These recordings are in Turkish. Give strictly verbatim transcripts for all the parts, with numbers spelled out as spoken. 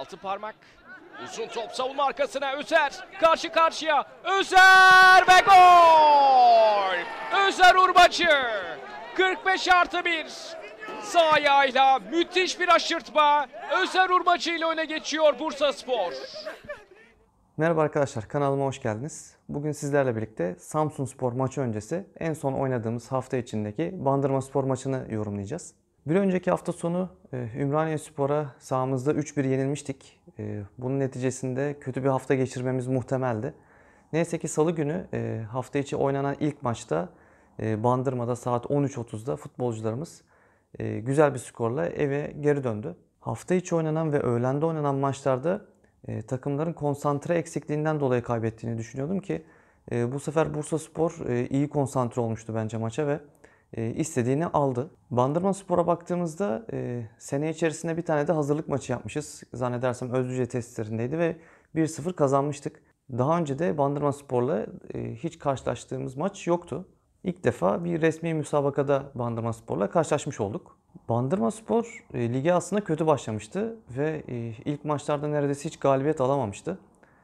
altı parmak. Uzun top savunma arkasına Özer. Karşı karşıya Özer ve gol! Özer Urmacı. kırk beş artı bir. Sağ ayağıyla müthiş bir aşırtma. Özer Urmacı ile öne geçiyor Bursaspor. Merhaba arkadaşlar, kanalıma hoş geldiniz. Bugün sizlerle birlikte Samsunspor maçı öncesi en son oynadığımız hafta içindeki Bandırmaspor maçını yorumlayacağız. Bir önceki hafta sonu Ümraniyespor'a sahamızda üç bir yenilmiştik. Bunun neticesinde kötü bir hafta geçirmemiz muhtemeldi. Neyse ki salı günü hafta içi oynanan ilk maçta Bandırma'da saat on üç otuzda futbolcularımız güzel bir skorla eve geri döndü. Hafta içi oynanan ve öğlende oynanan maçlarda E, takımların konsantre eksikliğinden dolayı kaybettiğini düşünüyordum ki e, bu sefer Bursaspor e, iyi konsantre olmuştu bence maça ve e, istediğini aldı. Bandırmaspor'a baktığımızda e, sene içerisinde bir tane de hazırlık maçı yapmışız. Zannedersem Özlüce testlerindeydi ve bir sıfır kazanmıştık. Daha önce de Bandırmaspor'la e, hiç karşılaştığımız maç yoktu. İlk defa bir resmi müsabakada Bandırmaspor'la karşılaşmış olduk. Bandırmaspor e, lige aslında kötü başlamıştı ve e, ilk maçlarda neredeyse hiç galibiyet alamamıştı.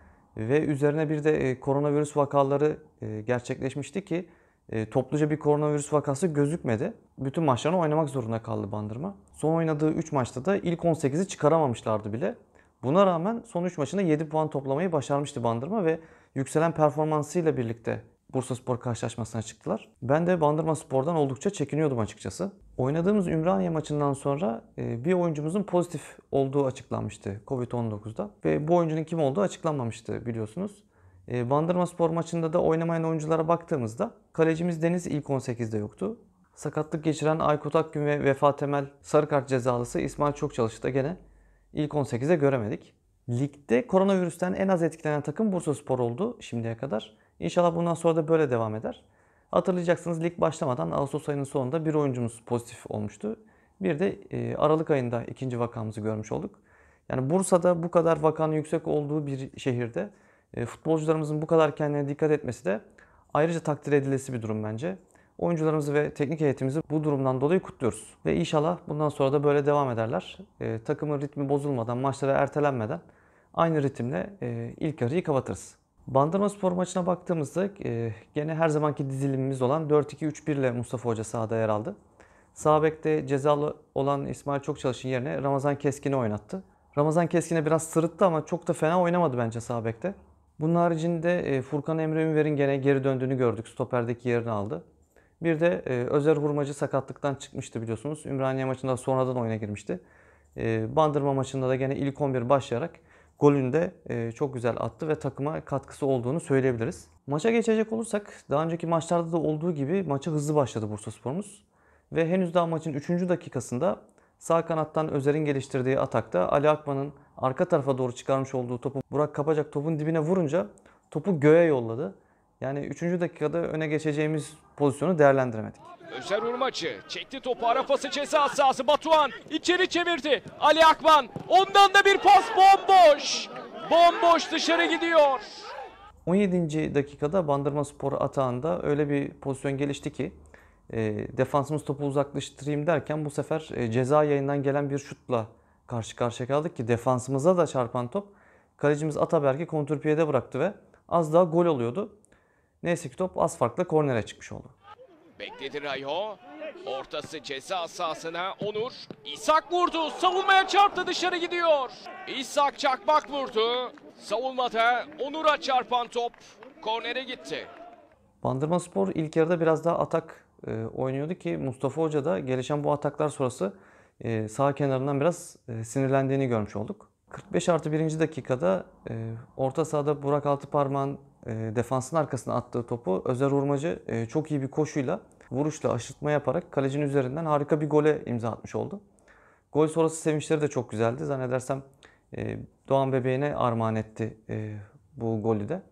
Ve üzerine bir de e, koronavirüs vakaları e, gerçekleşmişti ki e, topluca bir koronavirüs vakası gözükmedi. Bütün maçlarını oynamak zorunda kaldı Bandırma. Son oynadığı üç maçta da ilk on sekizi çıkaramamışlardı bile. Buna rağmen son üç maçında yedi puan toplamayı başarmıştı Bandırma ve yükselen performansıyla birlikte Bursaspor karşılaşmasına çıktılar. Ben de Bandırmaspor'dan oldukça çekiniyordum açıkçası. Oynadığımız Ümraniye maçından sonra bir oyuncumuzun pozitif olduğu açıklanmıştı Covid on dokuzda. Ve bu oyuncunun kim olduğu açıklanmamıştı biliyorsunuz. Bandırmaspor maçında da oynamayan oyunculara baktığımızda kalecimiz Deniz ilk on sekizde yoktu. Sakatlık geçiren Aykut Akgün ve Vefa Temel sarı kart cezalısı İsmail Çokçalış'ı da gene ilk on sekizde göremedik. Ligde koronavirüsten en az etkilenen takım Bursaspor oldu şimdiye kadar. İnşallah bundan sonra da böyle devam eder. Hatırlayacaksınız lig başlamadan Ağustos ayının sonunda bir oyuncumuz pozitif olmuştu. Bir de Aralık ayında ikinci vakamızı görmüş olduk. Yani Bursa'da bu kadar vakanın yüksek olduğu bir şehirde futbolcularımızın bu kadar kendine dikkat etmesi de ayrıca takdir edilesi bir durum bence. Oyuncularımızı ve teknik heyetimizi bu durumdan dolayı kutluyoruz. Ve inşallah bundan sonra da böyle devam ederler. Takımın ritmi bozulmadan, maçlara ertelenmeden aynı ritimle ilk yarıyı kapatırız. Bandırmaspor maçına baktığımızda e, gene her zamanki dizilimimiz olan dört iki üç bir ile Mustafa Hoca sahada yer aldı. Sağ bekte cezalı olan İsmail Çokçalış'ın yerine Ramazan Keskin'i oynattı. Ramazan Keskin'e biraz sırıttı ama çok da fena oynamadı bence sağ bekte. Bunun haricinde e, Furkan Emre Ünver'in gene geri döndüğünü gördük. Stoperdeki yerini aldı. Bir de e, Özer Hurmacı sakatlıktan çıkmıştı biliyorsunuz. Ümraniye maçında sonradan oyuna girmişti. E, Bandırma maçında da gene ilk on bir başlayarak golünü de çok güzel attı ve takıma katkısı olduğunu söyleyebiliriz. Maça geçecek olursak daha önceki maçlarda da olduğu gibi maça hızlı başladı Bursaspor'umuz. Ve henüz daha maçın üçüncü dakikasında sağ kanattan Özer'in geliştirdiği atakta Ali Akman'ın arka tarafa doğru çıkarmış olduğu topu Burak Kapacak topun dibine vurunca topu göğe yolladı. Yani üçüncü dakikada öne geçeceğimiz pozisyonu değerlendiremedik. Özer Urmacı çekti topu, ara pası ceza sahası, Batuhan içeri çevirdi. Ali Akman, ondan da bir pas, bomboş. Bomboş dışarı gidiyor. on yedinci dakikada Bandırmaspor atağında öyle bir pozisyon gelişti ki e, defansımız topu uzaklaştırayım derken bu sefer e, ceza yayından gelen bir şutla karşı karşıya kaldık ki defansımıza da çarpan top kalecimiz Ataberk'i kontrpiyede bıraktı ve az daha gol oluyordu. Neyse ki top az farkla kornere çıkmış oldu. Bekledi Rayo. Ortası ceza sahasına Onur. İshak vurdu. Savunmaya çarptı, dışarı gidiyor. İshak Çakmak vurdu. Savunmada Onur'a çarpan top kornere gitti. Bandırmaspor ilk yarıda biraz daha atak e, oynuyordu ki Mustafa Hoca da gelişen bu ataklar sonrası e, sağ kenarından biraz e, sinirlendiğini görmüş olduk. kırk beş artı birinci dakikada e, orta sahada Burak Altıparmak'ın e, defansın arkasına attığı topu Özer Urmacı e, çok iyi bir koşuyla, vuruşla aşırtma yaparak kalecinin üzerinden harika bir gole imza atmış oldu. Gol sonrası sevinçleri de çok güzeldi. Zannedersem e, Doğan bebeğine armağan etti e, bu golü de.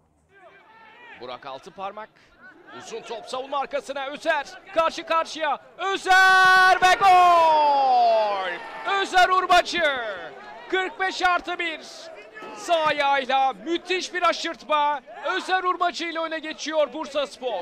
Burak Altıparmak. Uzun top savunma arkasına Özer. Karşı karşıya Özer ve gol! Özer Urmacı. kırk beş artı bir. Sağ ayağıyla müthiş bir aşırtma. Özer Urmacı ile öne geçiyor Bursaspor.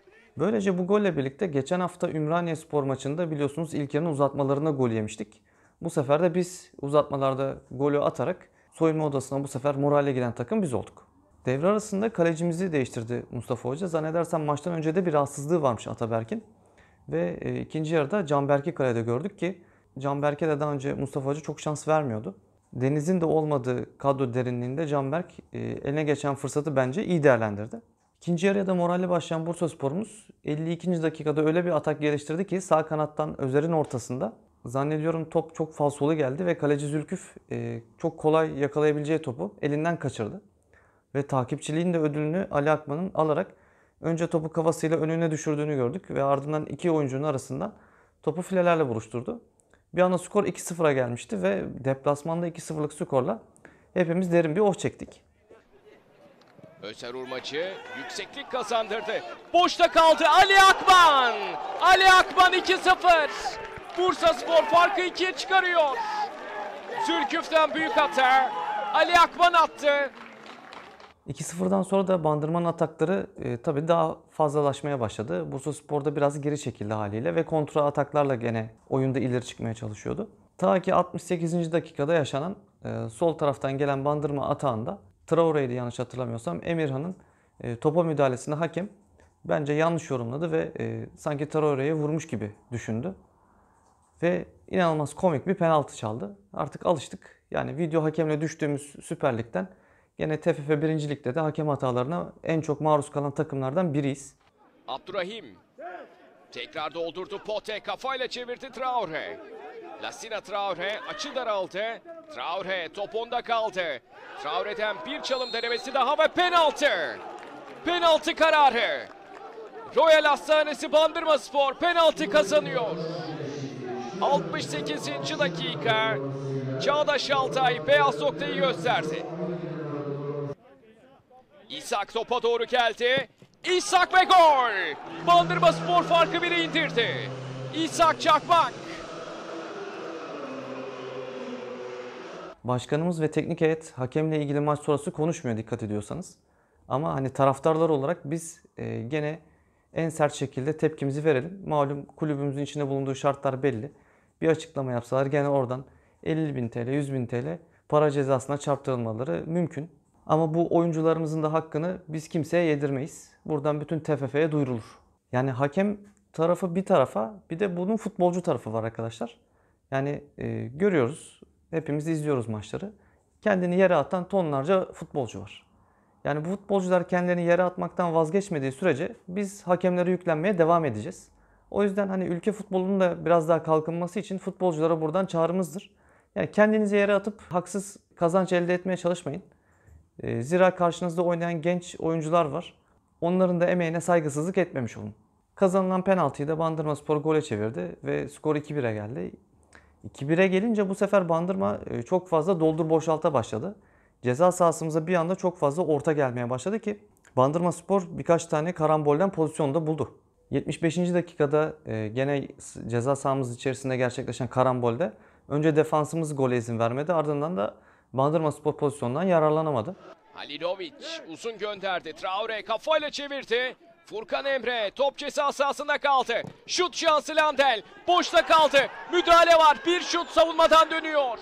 Böylece bu golle birlikte geçen hafta Ümraniyespor maçında biliyorsunuz ilk yarının uzatmalarına gol yemiştik. Bu sefer de biz uzatmalarda golü atarak soyunma odasına bu sefer moralle giden takım biz olduk. Devre arasında kalecimizi değiştirdi Mustafa Hoca. Zannedersem maçtan önce de bir rahatsızlığı varmış Ataberk'in. Ve e, ikinci yarıda Canberk'i kalede gördük ki Canberk'e de daha önce Mustafa Hoca çok şans vermiyordu. Deniz'in de olmadığı kadro derinliğinde Canberk e, eline geçen fırsatı bence iyi değerlendirdi. İkinci yarıya da moralle başlayan Bursaspor'umuz elli ikinci dakikada öyle bir atak geliştirdi ki sağ kanattan Özer'in ortasında zannediyorum top çok falsolu geldi ve kaleci Zülküf e, çok kolay yakalayabileceği topu elinden kaçırdı. Ve takipçiliğin de ödülünü Ali Akman'ın alarak önce topu kafasıyla önüne düşürdüğünü gördük ve ardından iki oyuncunun arasında topu filelerle buluşturdu. Bir anda skor iki sıfıra gelmişti ve deplasmanda iki sıfırlık skorla hepimiz derin bir oh çektik. Özer Urmacı yükseklik kazandırdı. Boşta kaldı Ali Akman. Ali Akman iki sıfır. Bursaspor farkı ikiye çıkarıyor. Zülküf'ten büyük hata. Ali Akman attı. iki sıfırdan sonra da Bandırma'nın atakları e, tabii daha fazlalaşmaya başladı. Bursaspor'da biraz geri çekildi haliyle ve kontra ataklarla gene oyunda ileri çıkmaya çalışıyordu. Ta ki altmış sekizinci dakikada yaşanan e, sol taraftan gelen Bandırma atağında Traore'ydi yanlış hatırlamıyorsam. Emirhan'ın e, topa müdahalesini hakem bence yanlış yorumladı ve e, sanki Traore'ye vurmuş gibi düşündü. Ve inanılmaz komik bir penaltı çaldı. Artık alıştık. Yani video hakemle düştüğümüz Süper Lig'den gene T F F birinci Lig'de de hakem hatalarına en çok maruz kalan takımlardan biriyiz. Abdurrahim tekrar doldurdu. Pote kafayla çevirdi Traore. Lassina Traore açı daraldı. Traore top onda kaldı. Traore'den bir çalım denemesi daha ve penaltı. Penaltı kararı. Royal Hastanesi Bandırmaspor penaltı kazanıyor. altmış sekizinci dakika. Çağdaş Altay beyaz noktayı gösterdi. İshak topa doğru geldi. İshak ve gol. Bandırmaspor farkı bire indirdi. İshak Çakmak. Başkanımız ve teknik heyet hakemle ilgili maç sonrası konuşmuyor dikkat ediyorsanız. Ama hani taraftarlar olarak biz e, gene en sert şekilde tepkimizi verelim. Malum kulübümüzün içinde bulunduğu şartlar belli. Bir açıklama yapsalar gene oradan elli bin TL, yüz bin TL para cezasına çarptırılmaları mümkün. Ama bu oyuncularımızın da hakkını biz kimseye yedirmeyiz. Buradan bütün T F F'ye duyurulur. Yani hakem tarafı bir tarafa, bir de bunun futbolcu tarafı var arkadaşlar. Yani e, görüyoruz, hepimiz izliyoruz maçları. Kendini yere atan tonlarca futbolcu var. Yani bu futbolcular kendilerini yere atmaktan vazgeçmediği sürece biz hakemlere yüklenmeye devam edeceğiz. O yüzden hani ülke futbolunun da biraz daha kalkınması için futbolculara buradan çağrımızdır. Yani kendinizi yere atıp haksız kazanç elde etmeye çalışmayın. Zira karşınızda oynayan genç oyuncular var. Onların da emeğine saygısızlık etmemiş olun. Kazanılan penaltıyı da Bandırmaspor gole çevirdi ve skor iki bire geldi. iki bire gelince bu sefer Bandırma çok fazla doldur boşalta başladı. Ceza sahasımıza bir anda çok fazla orta gelmeye başladı ki Bandırmaspor birkaç tane karambolden pozisyonda buldu. yetmiş beşinci dakikada gene ceza sahamız içerisinde gerçekleşen karambolde önce defansımız gole izin vermedi, ardından da Bandırmaspor pozisyondan yararlanamadı. Halilovic uzun gönderdi. Traore kafayla çevirdi. Furkan Emre top ceza sahasında kaldı. Şut şansı Landel. Boşta kaldı. Müdahale var. Bir şut savunmadan dönüyor.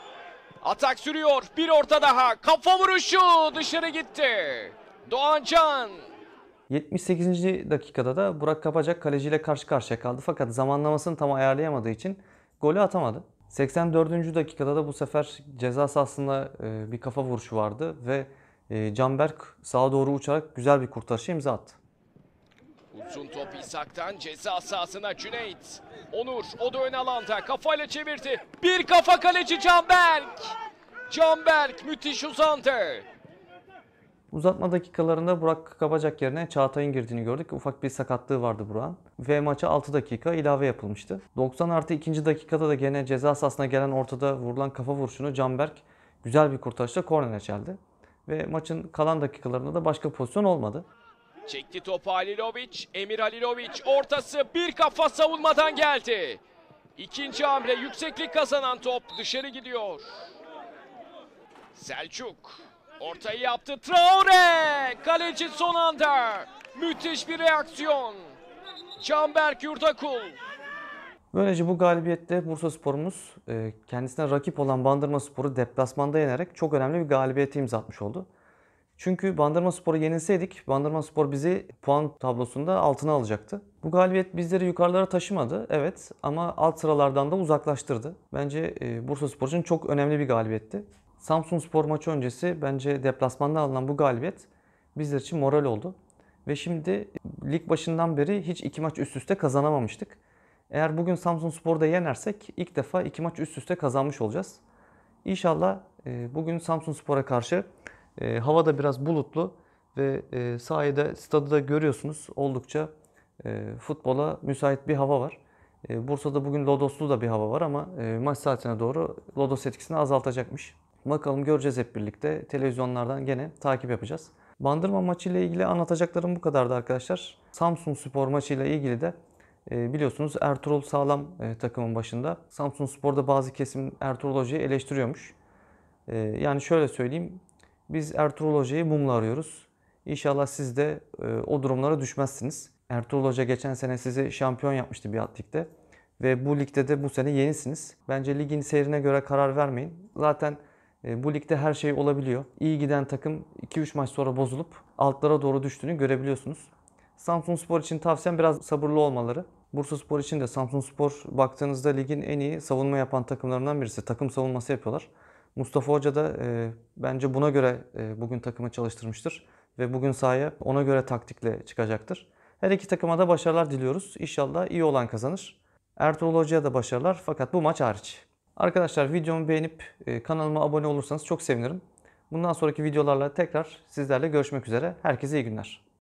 Atak sürüyor. Bir orta daha. Kafa vuruşu dışarı gitti. Doğancan. yetmiş sekizinci dakikada da Burak Kapacak kaleciyle karşı karşıya kaldı. Fakat zamanlamasını tam ayarlayamadığı için golü atamadı. seksen dördüncü dakikada da bu sefer ceza sahasında bir kafa vuruşu vardı ve Canberk sağa doğru uçarak güzel bir kurtarışa imza attı. Uzun top İshak'tan ceza sahasına Cüneyt. Onur o da ön alanda kafayla çevirdi. Bir kafa kaleci Canberk. Canberk müthiş uzandı. Uzatma dakikalarında Burak Kapacak yerine Çağatay'ın girdiğini gördük. Ufak bir sakatlığı vardı Burak'ın. Ve maça altı dakika ilave yapılmıştı. doksan artı ikinci dakikada da gene ceza sahasına gelen ortada vurulan kafa vuruşunu Canberk güzel bir kurtarışla kornere çeldi. Ve maçın kalan dakikalarında da başka pozisyon olmadı. Çekti topu Halilovic. Emir Halilovic ortası bir kafa savunmadan geldi. İkinci hamle yükseklik kazanan top dışarı gidiyor. Selçuk ortayı yaptı. Traore kaleci son anda. Müthiş bir reaksiyon. Canberk Yurdakul. Böylece bu galibiyetle Bursaspor'umuz e, kendisine rakip olan Bandırmaspor'u deplasmanda yenerek çok önemli bir galibiyete imza atmış oldu. Çünkü Bandırmaspor'u yenilseydik Bandırmaspor bizi puan tablosunda altına alacaktı. Bu galibiyet bizleri yukarılara taşımadı, evet, ama alt sıralardan da uzaklaştırdı. Bence e, Bursaspor için çok önemli bir galibiyetti. Samsunspor maçı öncesi bence deplasmanda alınan bu galibiyet bizler için moral oldu. Ve şimdi lig başından beri hiç iki maç üst üste kazanamamıştık. Eğer bugün Samsunspor'da yenersek ilk defa iki maç üst üste kazanmış olacağız. İnşallah e, bugün Samsunspor'a karşı e, hava da biraz bulutlu ve e, sahada, stadı da görüyorsunuz, oldukça e, futbola müsait bir hava var. E, Bursa'da bugün lodoslu da bir hava var ama e, maç saatine doğru lodos etkisini azaltacakmış. Bakalım, göreceğiz hep birlikte. Televizyonlardan gene takip yapacağız. Bandırma maçı ile ilgili anlatacaklarım bu kadardı arkadaşlar. Samsunspor maçı ile ilgili de e, biliyorsunuz Ertuğrul Sağlam e, takımın başında. Samsunspor'da bazı kesim Ertuğrul Hoca'yı eleştiriyormuş. E, yani şöyle söyleyeyim. Biz Ertuğrul Hoca'yı mumla arıyoruz. İnşallah siz de e, o durumlara düşmezsiniz. Ertuğrul Hoca geçen sene sizi şampiyon yapmıştı bir alt ligde. Ve bu ligde de bu sene yenisiniz. Bence ligin seyrine göre karar vermeyin. Zaten e, bu ligde her şey olabiliyor. İyi giden takım iki üç maç sonra bozulup altlara doğru düştüğünü görebiliyorsunuz. Samsunspor için tavsiyem biraz sabırlı olmaları. Bursaspor için de, Samsunspor baktığınızda ligin en iyi savunma yapan takımlarından birisi. Takım savunması yapıyorlar. Mustafa Hoca da e, bence buna göre e, bugün takımı çalıştırmıştır. Ve bugün sahaya ona göre taktikle çıkacaktır. Her iki takıma da başarılar diliyoruz. İnşallah iyi olan kazanır. Ertuğrul Hoca'ya da başarılar, fakat bu maç hariç. Arkadaşlar, videomu beğenip e, kanalıma abone olursanız çok sevinirim. Bundan sonraki videolarla tekrar sizlerle görüşmek üzere. Herkese iyi günler.